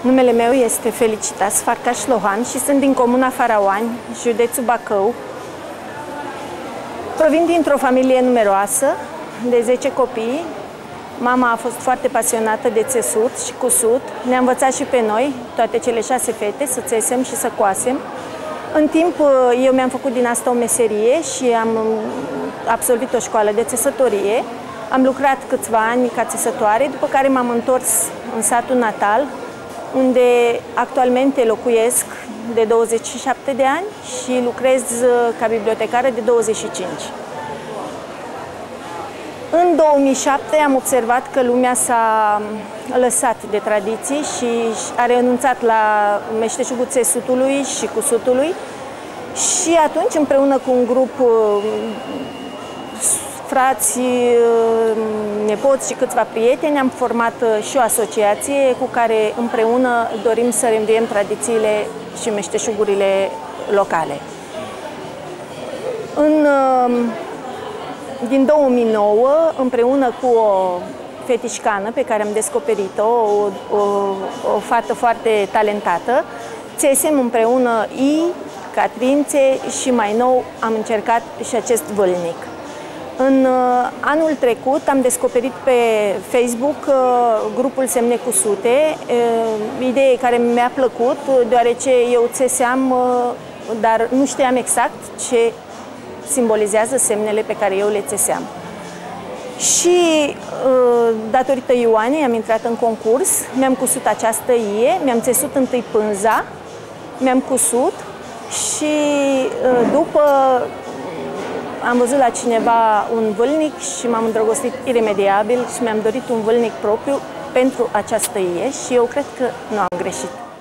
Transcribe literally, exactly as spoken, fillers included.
Numele meu este Felicitas Farcaș Lohan și sunt din comuna Faraoani, județul Bacău. Provin dintr-o familie numeroasă, de zece copii. Mama a fost foarte pasionată de țesut și cusut. Ne-a învățat și pe noi, toate cele șase fete, să țesem și să coasem. În timp, eu mi-am făcut din asta o meserie și am absolvit o școală de țesătorie. Am lucrat câțiva ani ca țesătoare, după care m-am întors în satul natal, unde actualmente locuiesc de douăzeci și șapte de ani și lucrez ca bibliotecară de douăzeci și cinci. În două mii șapte am observat că lumea s-a lăsat de tradiții și a renunțat la meșteșugul țesutului și cusutului și atunci, împreună cu un grup frați, nepoți și câțiva prieteni, am format și o asociație cu care împreună dorim să reînviem tradițiile și meșteșugurile locale. În, din două mii nouă, împreună cu o fetișcană pe care am descoperit-o, o, o, o fată foarte talentată, țesem împreună i, catrințe și mai nou am încercat și acest vâlnic. În uh, anul trecut am descoperit pe Facebook uh, grupul Semne Cusute, uh, idee care mi-a plăcut, deoarece eu țeseam, uh, dar nu știam exact ce simbolizează semnele pe care eu le țeseam. Și uh, datorită Ioanei am intrat în concurs, mi-am cusut această ie, mi-am țesut întâi pânza, mi-am cusut și uh, după am văzut la cineva un vâlnic și m-am îndrăgostit iremediabil și mi-am dorit un vâlnic propriu pentru această ie și eu cred că nu am greșit.